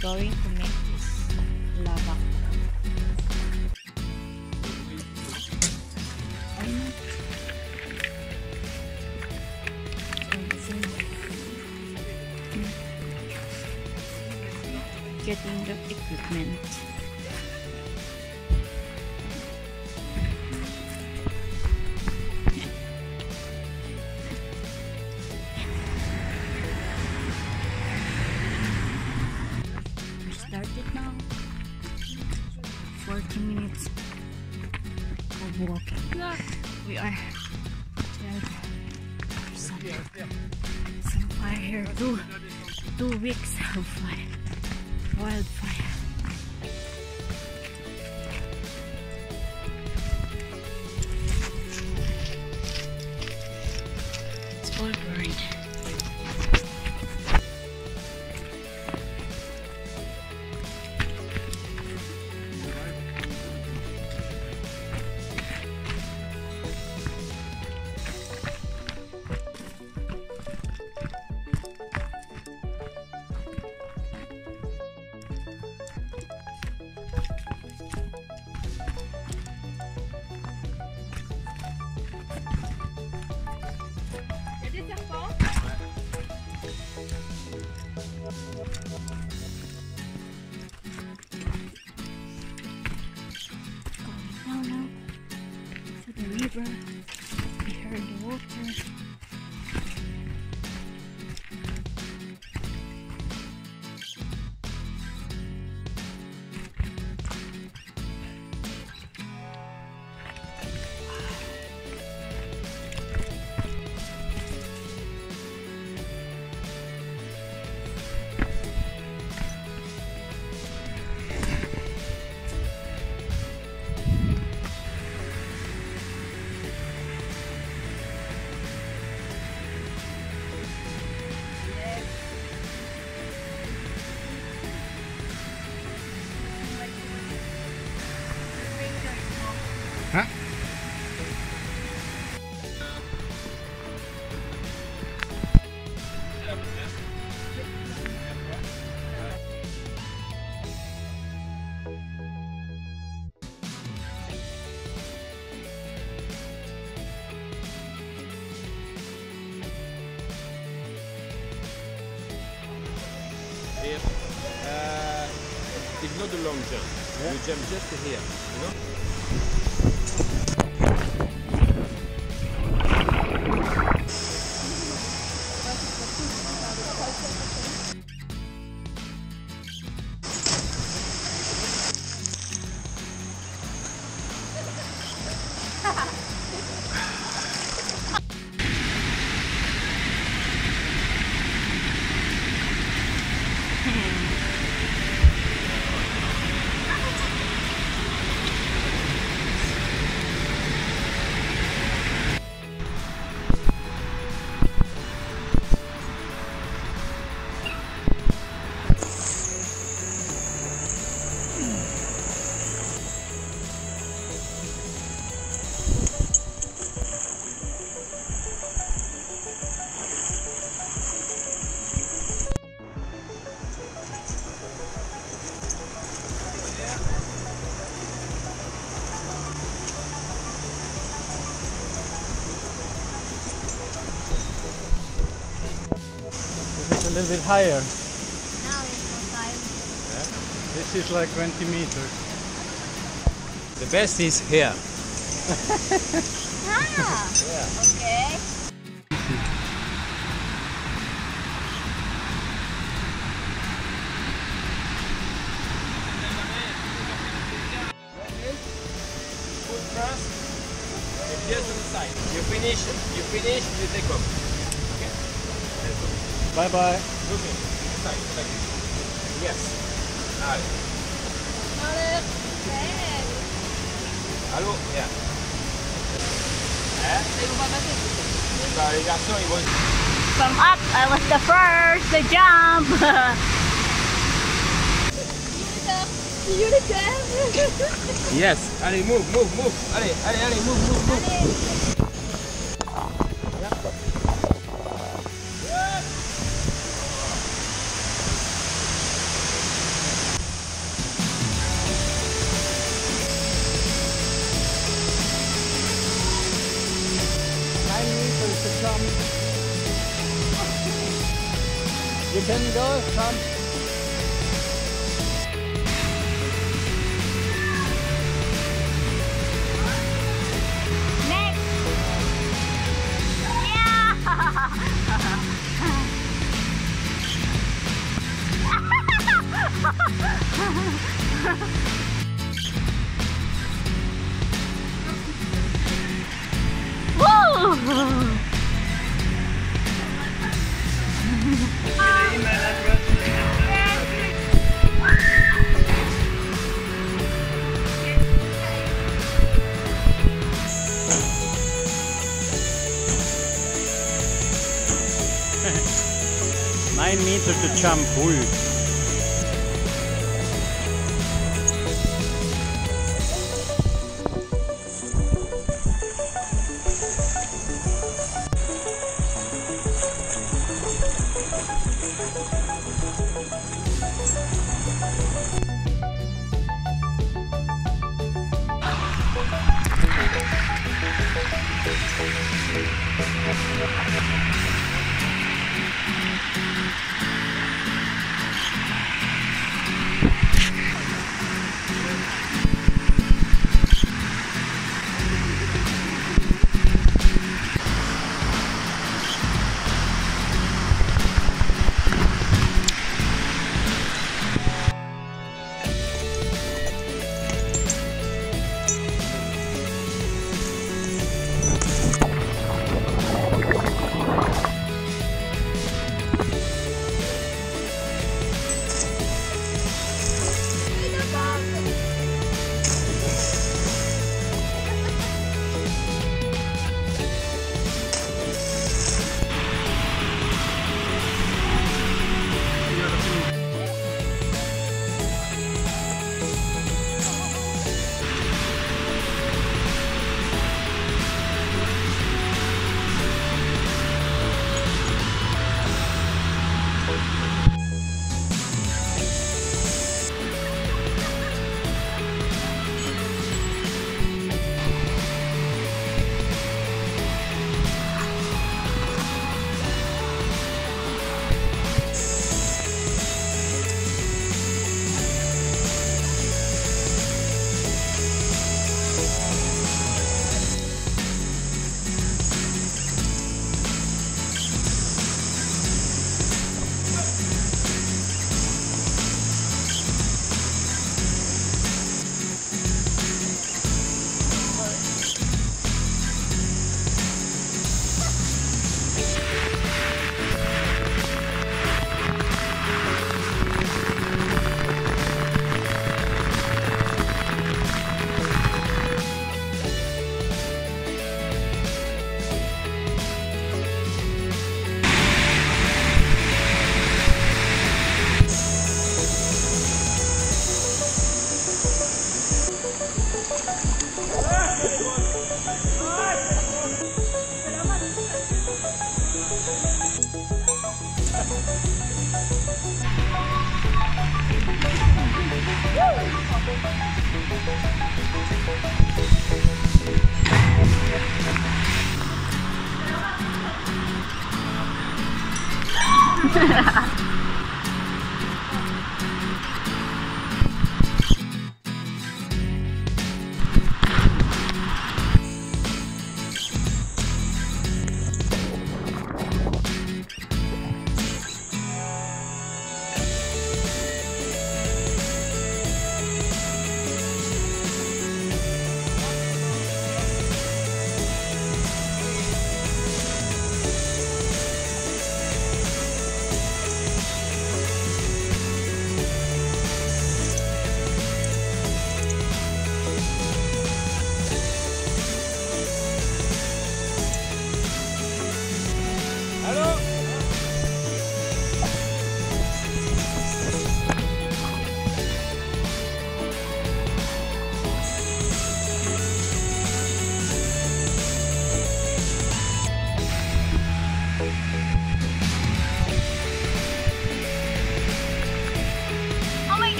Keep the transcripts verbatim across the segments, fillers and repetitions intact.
going to make this lavacca. Getting the equipment. We started now. forty minutes of walking. We are some, some fire here. Two, two weeks of fire. Wildfire. It's all burned. Going down now to the river. We heard the water. Huh? Here, uh, it's not a long jump. Yeah. You jump just here, you know? A little bit higher. Now it's no time. Yeah. This is like twenty meters. The best is here. Ah, Yeah. okay. Foot first, and just on the side. You finish, you finish, you take off. Okay? Let's go. Bye bye. Look at the side, like this. Yes. Allez. Okay. Allô? Yeah. Eh? Bah, les garçons, ils vont... From up, I was the first to jump. You the jump. Yes. Allez, move, move, move. Allez, allez, allez, move, move, move. You can go, come. Next. Yeah. Woo! Nine meters to jump. Ui.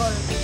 unforgettable.